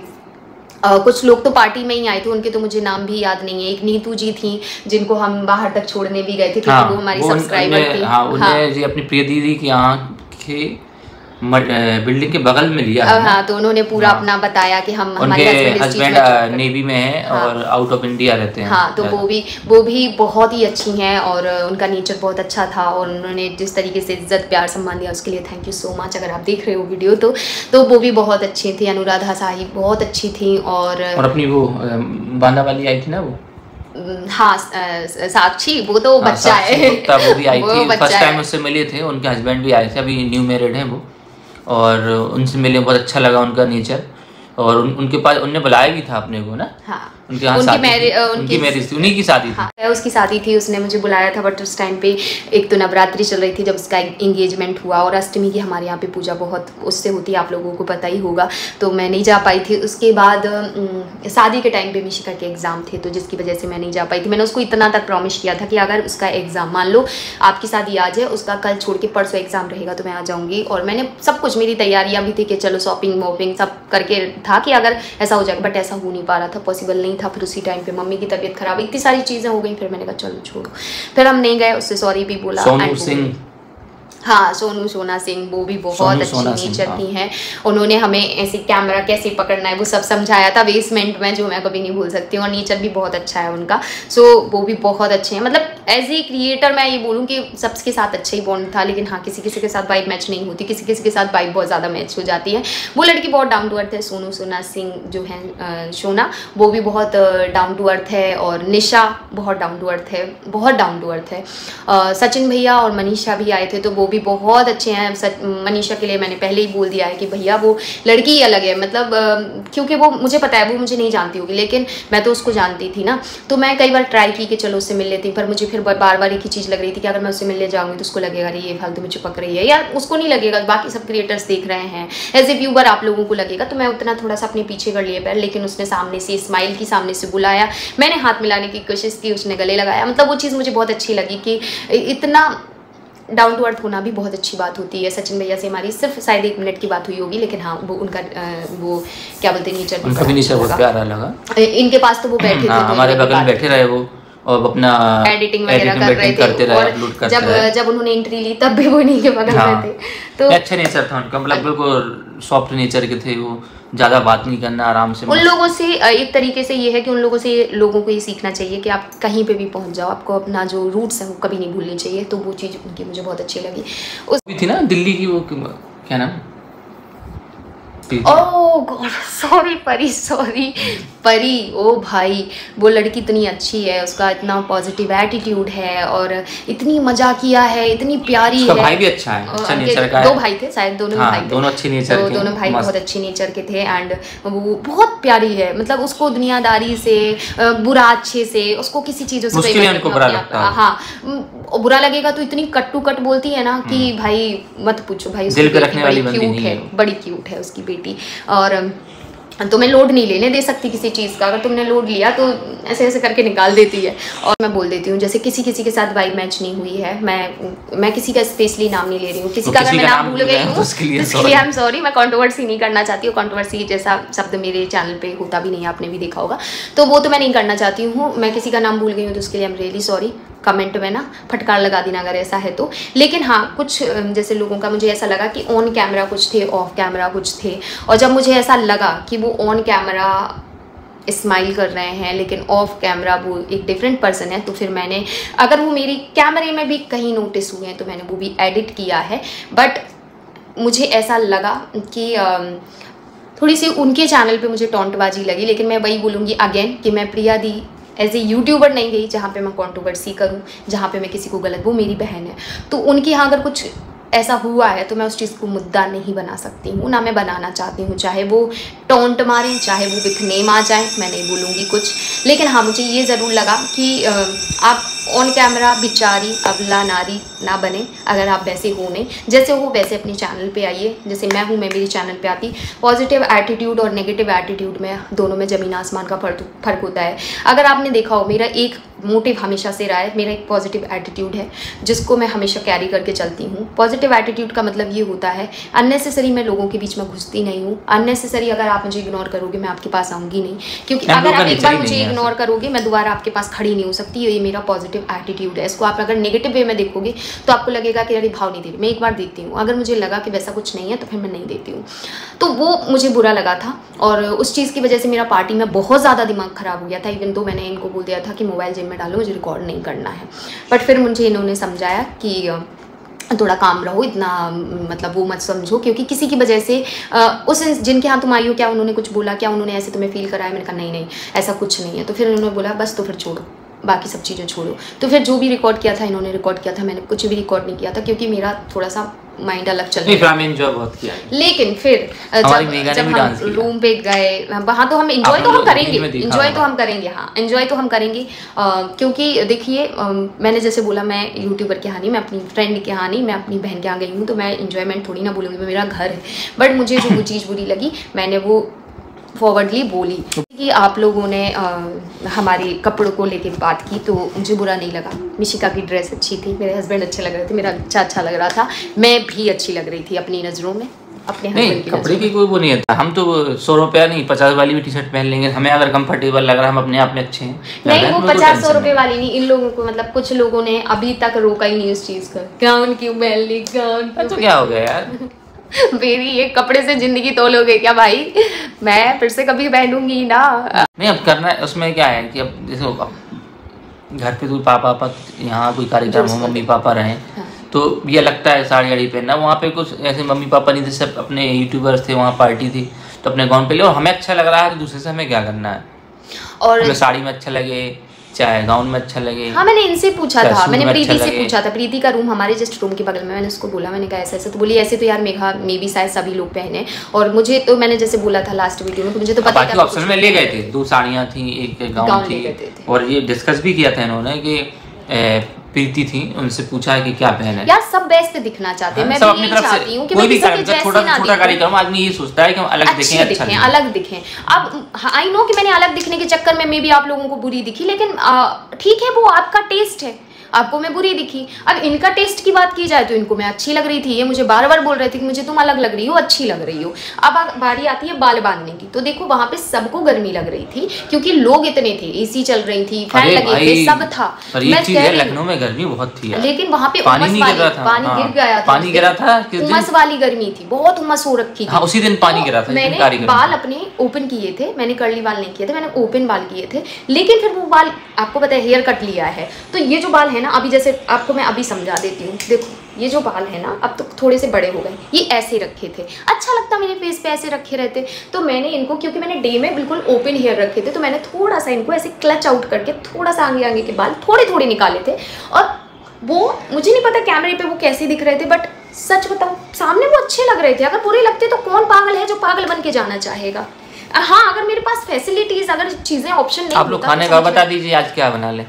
कुछ लोग तो पार्टी में ही आए थे, उनके तो मुझे नाम भी याद नहीं है। एक नीतू जी थी जिनको हम बाहर तक छोड़ने भी गए थे क्योंकि वो हमारी सब्सक्राइबर थी। उन्हें जी अपनी प्रिय दीदी की यहाँ के बिल्डिंग के बगल में लिया है। हाँ, तो उन्होंने पूरा अपना बताया कि हम हमारे हस्बैंड नेवी में है और आउट ऑफ इंडिया रहते हैं। हाँ, तो वो भी बहुत ही अच्छी हैं और उनका नेचर बहुत अच्छा था और उन्होंने जिस तरीके से इज्जत प्यार सम्मान दिया उसके लिए थैंक यू सो मच। अगर आप देख रहे हो वीडियो तो वो भी बहुत अच्छी थी। अनुराधा साहिब बहुत अच्छी थी और अपनी वो बांदा वाली आई थी ना वो, हाँ साक्षी, वो तो बच्चा है, वो भी आई थी, फर्स्ट टाइम उससे मिले थे। उनके हस्बैंड भी आए थे, अभी न्यू मैरिड हैं वो, और उनसे मिले, बहुत अच्छा लगा उनका नेचर। और उनके पास उनने बुलाया भी था अपने को ना। हाँ, उनके यहाँ उनकी मैरिज थी, उन्हीं की शादी थी। हाँ, उसकी शादी थी, उसने मुझे बुलाया था। बट उस टाइम पे एक तो नवरात्रि चल रही थी जब उसका एंगेजमेंट हुआ, और अष्टमी की हमारे यहाँ पे पूजा बहुत उससे होती है, आप लोगों को पता ही होगा, तो मैं नहीं जा पाई थी। उसके बाद शादी के टाइम पे मिशिका के एग्ज़ाम थे, तो जिसकी वजह से मैं नहीं जा पाई थी। मैंने उसको इतना तक प्रॉमिस किया था कि अगर उसका एग्ज़ाम, मान लो आपकी शादी आज है, उसका कल छोड़ के परसों एग्ज़ाम रहेगा तो मैं आ जाऊँगी। और मैंने सब कुछ, मेरी तैयारियाँ भी थी कि चलो शॉपिंग वॉपिंग सब करके था कि अगर ऐसा हो जाएगा, बट ऐसा हो नहीं पा रहा था, पॉसिबल नहीं था। फिर उसी टाइम पे मम्मी की तबीयत खराब, इतनी सारी चीज़ें हो गई, फिर मैंने कहा चलो छोड़ो, फिर हम नहीं गए। उससे सॉरी भी बोला। सोनू सिंह, हाँ, सोना सिंह, वो भी बहुत अच्छी नेचर की हैं। उन्होंने हमें ऐसे कैमरा कैसे पकड़ना है वो सब समझाया था बेसमेंट में, जो मैं कभी नहीं भूल सकती हूँ। और नेचर भी बहुत अच्छा है उनका, सो वो भी बहुत अच्छे हैं। मतलब एज ए क्रिएटर मैं ये बोलूँ कि सबके साथ अच्छा ही बॉन्ड था, लेकिन हाँ, किसी किसी के साथ वाइब मैच नहीं होती, किसी किसी के साथ वाइब बहुत ज़्यादा मैच हो जाती है। वो लड़की बहुत डाउन टू अर्थ है, सोना सिंह जो है, सोना, वो भी बहुत डाउन टू अर्थ है। और निशा बहुत डाउन टू अर्थ है, बहुत डाउन टू अर्थ है। सचिन भैया और मनीषा भी आए थे, तो वो भी बहुत अच्छे हैं। मनीषा के लिए मैंने पहले ही बोल दिया है कि भैया वो लड़की ही अलग है, मतलब क्योंकि वो मुझे पता है वो मुझे नहीं जानती होगी, लेकिन मैं तो उसको जानती थी ना। तो मैं कई बार ट्राई की कि चलो उससे मिल लेती, पर मुझे फिर बार बार एक ही चीज़ लग रही थी कि अगर मैं उससे मिलने जाऊँगी तो उसको लगेगा अरे ये फालतू में चिपक रही है, या उसको नहीं लगेगा, बाकी सब क्रिएटर्स देख रहे हैं, एज ए व्यूवर आप लोगों को लगेगा। तो मैं उतना थोड़ा सा अपने पीछे कर लिया पैर, लेकिन उसने सामने से स्माइल की, सामने से बुलाया, मैंने हाथ मिलाने की कोशिश की, उसने गले लगाया। मतलब वो चीज़ मुझे बहुत अच्छी लगी कि इतना डाउन टू अर्थ होना भी बहुत अच्छी बात होती है। सचिन भैया से हमारी सिर्फ शायद 1 मिनट की बात हुई होगी, लेकिन हाँ, वो उनका वो क्या बोलते हैं, नेचर, उनका भी नेचर बहुत प्यारा लगा। इनके पास तो वो बैठे थे, हमारे बगल में बैठे रहे वो, और अपना एडिटिंग वगैरह कर रहे थे। और जब उन्होंने एंट्री ली तब भी वो नहीं के बगल में थे, तो अच्छा नेचर था उनका, मतलब बिल्कुल सॉफ्ट नेचर के थे वो, ज़्यादा बात नहीं करना, आराम से। उन लोगों से एक तरीके से ये है कि उन लोगों से लोगों को ये सीखना चाहिए कि आप कहीं पे भी पहुंच जाओ, आपको अपना जो रूट्स है वो कभी नहीं भूलनी चाहिए। तो वो चीज़ उनकी मुझे बहुत अच्छी लगी। उस भी थी ना दिल्ली की, वो क्या नाम, ओह गॉड, सॉरी परी, ओ भाई, वो लड़की इतनी अच्छी है, उसका इतना पॉजिटिव एटीट्यूड है, और इतनी मजाकिया है, इतनी प्यारी है। भाई भी अच्छा है, अच्छा नेचर का है। 2 भाई थे शायद, दोनों भाई थे, दोनों अच्छे नेचर के, दोनों भाई बहुत अच्छे नेचर के थे। एंड वो बहुत प्यारी है, मतलब उसको दुनियादारी से, बुरा अच्छे से, उसको किसी चीज़ों से बुरा लगता है। हाँ, बुरा लगेगा तो इतनी कट टू कट बोलती है ना कि भाई मत पूछो भाई, दिल पे रखने वाली बंदी नहीं है, बड़ी क्यूट है उसकी बेटी। और तुम्हें लोड नहीं लेने दे सकती किसी चीज़ का, अगर तुमने लोड लिया तो ऐसे ऐसे करके निकाल देती है। और मैं बोल देती हूँ, जैसे किसी के साथ वाइब मैच नहीं हुई है, मैं किसी का स्पेशली नाम नहीं ले रही हूँ, किसी का अगर मैं नाम भूल गई हूँ उसके लिए आई एम सॉरी। मैं कंट्रोवर्सी नहीं करना चाहती हूँ, कंट्रोवर्सी जैसा शब्द मेरे चैनल पे होता भी नहीं है, आपने भी देखा होगा, तो वो तो मैं नहीं करना चाहती हूँ। मैं किसी का नाम भूल गई हूँ तो उसके लिए I am really sorry. Comment में ना फटकार लगा देना अगर ऐसा है तो। लेकिन हाँ, कुछ जैसे लोगों का मुझे ऐसा लगा कि ऑन कैमरा कुछ थे, ऑफ कैमरा कुछ थे, और जब मुझे ऐसा लगा कि वो ऑन कैमरा स्माइल कर रहे हैं लेकिन ऑफ कैमरा वो एक डिफरेंट पर्सन है, तो फिर मैंने, अगर वो मेरी कैमरे में भी कहीं नोटिस हुए हैं तो मैंने वो भी एडिट किया है। बट मुझे ऐसा लगा कि थोड़ी सी उनके चैनल पे मुझे टॉन्टबाजी लगी, लेकिन मैं वही बोलूँगी अगेन कि मैं प्रिया दी एज ए यूट्यूबर नहीं गई जहाँ पे मैं कंट्रोवर्सी करूँ, जहाँ पे मैं किसी को गलत, वो मेरी बहन है, तो उनके यहाँ अगर कुछ ऐसा हुआ है तो मैं उस चीज़ को मुद्दा नहीं बना सकती हूँ, ना मैं बनाना चाहती हूँ, चाहे वो टोंट मारें, चाहे वो विथ नेम आ जाए, मैं नहीं बोलूँगी कुछ। लेकिन हाँ, मुझे ये ज़रूर लगा कि आप ऑन कैमरा बिचारी अबला नारी ना बने, अगर आप वैसे हो नहीं, जैसे हो वैसे अपने चैनल पे आइए, जैसे मैं हूँ, मैं मेरी चैनल पे आती। पॉजिटिव एटीट्यूड और नेगेटिव एटीट्यूड में, दोनों में ज़मीन आसमान का फ़र्क होता है। अगर आपने देखा हो, मेरा एक मोटिव हमेशा से रहा है, मेरा एक पॉजिटिव एटीट्यूड है जिसको मैं हमेशा कैरी करके चलती हूँ। पॉजिटिव एटीट्यूड का मतलब ये होता है अननेसेसरी मैं लोगों के बीच में घुसती नहीं हूँ। अननेसेसरी अगर आप मुझे इग्नोर करोगे मैं आपके पास आऊँगी नहीं, क्योंकि अगर आप एक बार मुझे इग्नोर करोगे मैं दोबारा आपके पास खड़ी नहीं हो सकती। ये मेरा पॉजिटिव एटीट्यूड है। इसको आप अगर नेगेटिव वे में देखोगे तो आपको लगेगा कि अरे भाव नहीं दे रही, मैं एक बार देती हूँ, अगर मुझे लगा कि वैसा कुछ नहीं है तो फिर मैं नहीं देती हूँ। तो वो मुझे बुरा लगा था और उस चीज़ की वजह से मेरा पार्टी में बहुत ज़्यादा दिमाग ख़राब हो गया था। इवन तो मैंने इनको बोल दिया था कि मोबाइल जेब में डालो, मुझे रिकॉर्ड नहीं करना है, बट फिर मुझे इन्होंने समझाया कि थोड़ा काम रहो, इतना मतलब वो मत समझो, क्योंकि किसी की वजह से उस जिनके यहाँ तुम आई हो, क्या उन्होंने कुछ बोला, क्या उन्होंने ऐसे तुम्हें फील कराया? मैंने कहा नहीं ऐसा कुछ नहीं है। तो फिर उन्होंने बोला बस तो फिर छोड़ो, बाकी सब चीज़ें छोड़ो। तो फिर जो भी रिकॉर्ड किया था इन्होंने रिकॉर्ड किया था, मैंने कुछ भी रिकॉर्ड नहीं किया था, क्योंकि मेरा थोड़ा सा माइंड अलग चल रहा है। एंजॉय बहुत किया, लेकिन फिर जब हम रूम पे गए वहाँ तो हम एंजॉय तो हम करेंगे, एंजॉय तो हम करेंगे, हाँ एंजॉय तो हम करेंगे, क्योंकि देखिए मैंने जैसे बोला मैं यूट्यूबर के यहाँ नहीं, मैं अपनी फ्रेंड के यहाँ नहीं, मैं अपनी बहन के यहाँ गई हूँ, तो मैं एंजॉयमेंट थोड़ी ना बोलूँगी, मेरा घर है। बट मुझे जो चीज़ बुरी लगी मैंने वो फॉरवर्डली बोली कि आप लोगों ने हमारे कपड़ों को लेके बात की, तो मुझे बुरा नहीं लगा। मिशिका की ड्रेस अच्छी थी, मेरे हस्बैंड अच्छे लग रहे थे, मेरा अच्छा लग रहा था, मैं भी अच्छी लग रही थी अपनी नज़रों में, अपने नहीं कपड़े की कोई वो नहीं था। हम तो 100 रुपया नहीं 50 वाली भी टी शर्ट पहन लेंगे, हमें अगर कंफर्टेबल लग रहा है हम अपने आप में अच्छे हैं। नहीं वो 50-100 रुपए वाली नहीं, इन लोगों को मतलब कुछ लोगों ने अभी तक रोका ही नहीं इस चीज़ का, गाउन क्यों पहन ली, गाउन तो क्या हो गया यार मेरी ये कपड़े से जिंदगी तोलोगे क्या भाई, मैं फिर से कभी पहनूंगी ना। नहीं अब करना है, उसमें क्या है कि अब जैसे घर पे कोई पापा यहाँ कोई कार्यक्रम हो, मम्मी पापा रहे तो ये लगता है साड़ी वाड़ी पहनना। वहाँ पे कुछ ऐसे मम्मी पापा नहीं थे, सब अपने यूट्यूबर्स थे, वहाँ पार्टी थी तो अपने गाउन पे ले, और हमें अच्छा लग रहा है तो दूसरे से हमें क्या करना है, और हमें साड़ी में अच्छा लगे चाहे गाउन में अच्छा लगे। हाँ मैंने इनसे पूछा था, मैंने प्रीति से पूछा था, प्रीति का रूम हमारे जस्ट रूम के बगल में, मैंने उसको बोला, मैंने कहा ऐसा ऐसा, तो बोली ऐसे तो यार मेघा मे भी शायद सभी लोग पहने, और मुझे तो मैंने जैसे बोला था लास्ट वीडियो में तो मुझे तो पता बाकी ऑप्शन में ले गए थे, 2 साड़ियाँ थी, एक गाउन थी, और ये डिस्कस भी किया था इन्होंने कि प्रीति थी, उनसे पूछा है कि क्या पहने। यार सब बेस्ट दिखना चाहते हैं, मैं भी यही चाहती हूँ कि मैं किसी के जैसे ना छोटा कार्यक्रम आदमी ये सोचता है कि हम अलग दिखें, अच्छा दिखें, अलग दिखें। अब आई नो कि मैंने अलग दिखने के चक्कर में मे भी आप लोगों को बुरी दिखी, लेकिन ठीक है वो आपका टेस्ट है, आपको मैं बुरी दिखी। अब इनका टेस्ट की बात की जाए तो इनको मैं अच्छी लग रही थी, ये मुझे बार बार बोल रहे थे कि मुझे तुम अलग लग रही हो, अच्छी लग रही हो। अब बारी आती है बाल बांधने की, तो देखो वहां पे सबको गर्मी लग रही थी क्योंकि लोग इतने थे, एसी चल रही थी, फैन लगे थे, सब था। लखनऊ में गर्मी बहुत थी, लेकिन वहां पे पानी गिर गया था, पानी गिरा था, उमस वाली गर्मी थी, बहुत उमस हो रखी थी। उसी दिन पानी गिरा था। मैंने बाल अपने ओपन किए थे, मैंने कर्ली बाल नहीं किए थे, मैंने ओपन बाल किए थे, लेकिन फिर वो बाल आपको पता है हेयर कट लिया है, तो ये जो बाल है ना, अभी जैसे आपको मैं अभी समझा देती हूँ, देखो ये जो बाल है ना अब तो थोड़े से बड़े हो गए, ये ऐसे रखे थे, अच्छा लगता मेरे फेस पे ऐसे रखे रहते, तो मैंने इनको, क्योंकि मैंने डे में बिल्कुल ओपन हेयर रखे थे, तो मैंने थोड़ा सा इनको ऐसे क्लच आउट करके थोड़ा सा आगे आगे के बाल थोड़े थोड़े निकाले थे, और वो मुझे नहीं पता कैमरे पे वो कैसे दिख रहे थे, बट सच बताऊँ सामने वो अच्छे लग रहे थे। अगर बुरे लगते तो कौन पागल है जो पागल बन के जाना चाहेगा। हाँ अगर मेरे पास फैसिलिटीज, अगर चीजें ऑप्शन नहीं, आप लोग खाने का बता दीजिए आज क्या बना ले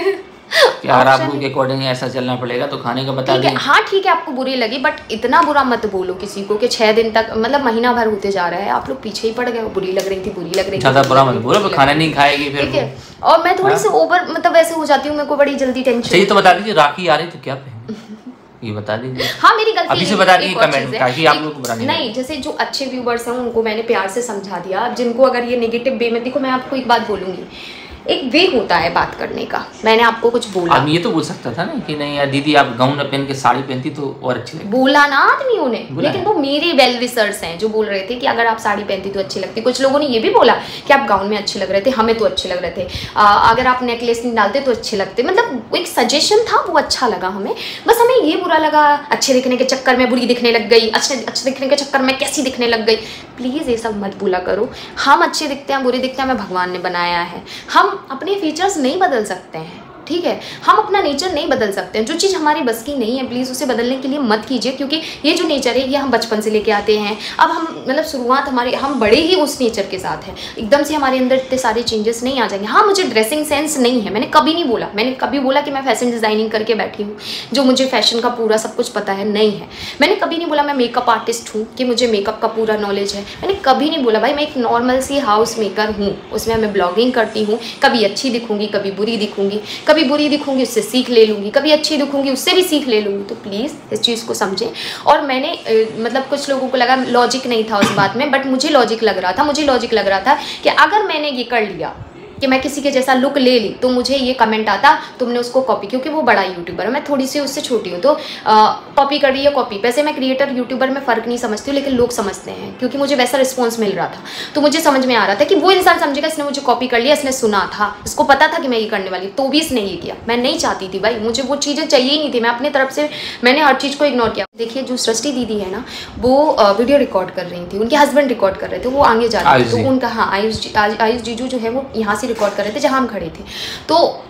यार, आपको के अकॉर्डिंग ऐसा चलना पड़ेगा तो खाने का बता दीजिए। हाँ ठीक है आपको बुरी लगी, बट इतना बुरा मत बोलो किसी को कि 6 दिन तक, मतलब महीना भर होते जा रहा है, आप लोग पीछे ही पड़ गए, बुरी लग रही थी, बुरी लग रही थी, ज्यादा बुरा मत बोलो, खाना नहीं खाएगी फिर। ठीक है, और मैं थोड़ी सी ओवर मतलब वैसे हो जाती हूँ, मेरे को बड़ी जल्दी टेंशन। सही तो बता दीजिए, राखी आ रही तो क्या पहने ये बता दीजिए। हाँ मेरी गलती अभी से बता दीजिए कमेंट, ताकि आप लोग को बुरा नहीं, जैसे जो अच्छे व्यूवर्स हैं उनको मैंने प्यार से समझा दिया, जिनको अगर ये नेगेटिव वे में, देखो मैं आपको एक बात बोलूंगी, एक वे होता है बात करने का, मैंने आपको कुछ बोला, आदमी ये तो बोल सकता था ना कि नहीं यार दीदी आप गाउन पहन के साड़ी पहनती तो और अच्छी लगती, बोला ना आदमियों ने, लेकिन वो मेरे वेल विशर्स हैं जो बोल रहे थे कि अगर आप साड़ी पहनती तो अच्छी लगती। कुछ लोगों ने ये भी बोला कि आप गाउन में अच्छे लग रहे थे, हमें तो अच्छे लग रहे थे, अगर आप नेकलेस नहीं डालते तो अच्छे लगते, मतलब एक सजेशन था वो अच्छा लगा हमें, बस हमें ये बुरा लगा अच्छे दिखने के चक्कर में बुरी दिखने लग गई, अच्छे दिखने के चक्कर में कैसी दिखने लग गई। प्लीज़ ये सब मत बोला करो, हम अच्छे दिखते हैं बुरे दिखते हैं, हमें भगवान ने बनाया है, हम अपने फीचर्स नहीं बदल सकते हैं, ठीक है, हम अपना नेचर नहीं बदल सकते हैं, जो चीज़ हमारी बस की नहीं है प्लीज़ उसे बदलने के लिए मत कीजिए, क्योंकि ये जो नेचर है ये हम बचपन से लेके आते हैं। अब हम मतलब शुरुआत हमारी, हम बड़े ही उस नेचर के साथ है, एकदम से हमारे अंदर इतने सारे चेंजेस नहीं आ जाएंगे। हाँ मुझे ड्रेसिंग सेंस नहीं है, मैंने कभी नहीं बोला, मैंने कभी बोला कि मैं फैशन डिज़ाइनिंग करके बैठी हूँ, जो मुझे फैशन का पूरा सब कुछ पता है, नहीं है। मैंने कभी नहीं बोला मैं मेकअप आर्टिस्ट हूँ कि मुझे मेकअप का पूरा नॉलेज है, मैंने कभी नहीं बोला भाई मैं एक नॉर्मल सी हाउस मेकर हूँ, उसमें मैं ब्लॉगिंग करती हूँ, कभी अच्छी दिखूँगी कभी बुरी दिखूँगी, कभी बुरी दिखूँगी उससे सीख ले लूँगी, कभी अच्छी दिखूँगी उससे भी सीख ले लूँगी। तो प्लीज़ इस चीज़ को समझें। और मैंने मतलब कुछ लोगों को लगा लॉजिक नहीं था उस बात में, बट मुझे लॉजिक लग रहा था, मुझे लॉजिक लग रहा था कि अगर मैंने ये कर लिया कि मैं किसी के जैसा लुक ले ली तो मुझे ये कमेंट आता तुमने उसको कॉपी, क्योंकि वो बड़ा यूट्यूबर है, मैं थोड़ी सी उससे छोटी हूँ, तो कॉपी कर रही है कॉपी। वैसे मैं क्रिएटर यूट्यूबर में फ़र्क नहीं समझती हूँ, लेकिन लोग समझते हैं क्योंकि मुझे वैसा रिस्पॉन्स मिल रहा था, तो मुझे समझ में आ रहा था कि वो इंसान समझेगा इसने मुझे कॉपी कर लिया, इसने सुना था, इसको पता था कि मैं ये करने वाली, तो भी इसने ये किया। मैं नहीं चाहती थी भाई, मुझे वो चीज़ें चाहिए ही नहीं थी, मैं अपनी तरफ से मैंने हर चीज़ को इग्नोर किया। देखिए जो सृष्टि दीदी है ना, वो वीडियो रिकॉर्ड कर रही थी, उनके हस्बैंड रिकॉर्ड कर रहे थे, वो आगे जा रहे थे, तो उनका हाँ आयुष जीजू जो है वो यहाँ से रिकॉर्ड कर रहे थे जहाँ हम खड़े थे, तो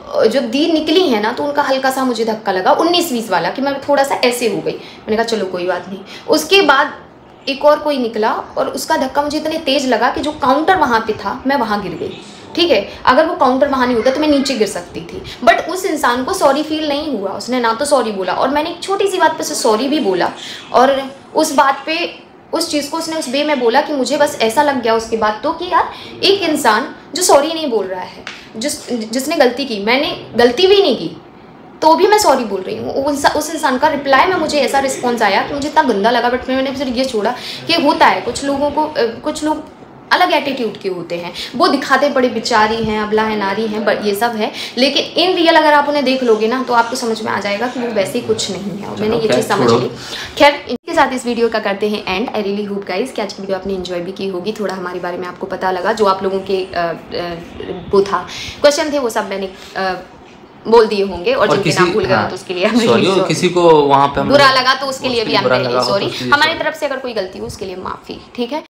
जब दी निकली है ना तो उनका हल्का सा मुझे धक्का लगा 19-20 वाला, कि मैं थोड़ा सा ऐसे हो गई। मैंने कहा चलो कोई बात नहीं। उसके बाद एक और कोई निकला और उसका धक्का मुझे इतने तेज लगा कि जो काउंटर वहाँ पे था मैं वहाँ गिर गई। ठीक है, अगर वो काउंटर वहाँ नहीं होता तो मैं नीचे गिर सकती थी। बट उस इंसान को सॉरी फील नहीं हुआ, उसने ना तो सॉरी बोला, और मैंने एक छोटी सी बात पे से सॉरी भी बोला, और उस बात पे उस चीज़ को उसने उस वे में बोला कि मुझे बस ऐसा लग गया उसके बाद तो कि यार एक इंसान जो सॉरी नहीं बोल रहा है, जिसने गलती की, मैंने गलती भी नहीं की तो भी मैं सॉरी बोल रही हूँ, उस इंसान का रिप्लाई में मुझे ऐसा रिस्पॉन्स आया कि मुझे इतना गंदा लगा। बट मैंने फिर ये छोड़ा कि होता है कुछ लोगों को, कुछ लोग अलग एटीट्यूड के होते हैं, वो दिखाते बड़े बेचारी हैं, अबला है, नारी हैं, बट ये सब है, लेकिन इन रियल अगर आप उन्हें देख लोगे ना तो आपको समझ में आ जाएगा कि वो वैसे ही कुछ नहीं है। और मैंने ये चीज़ समझ ली। खैर, इनके साथ इस वीडियो का करते हैं end. I really hope guys कि आज की वीडियो आपने एंजॉय भी की होगी, थोड़ा हमारे बारे में आपको पता लगा, जो आप लोगों के वो था क्वेश्चन थे वो सब मैंने बोल दिए होंगे, और जिनके नाम भूल गए तो उसके लिए सॉरी। किसी को वहाँ पे बुरा लगा तो उसके लिए भी हम सॉरी। हमारी तरफ से अगर कोई गलती हो उसके लिए माफ़ी। ठीक है।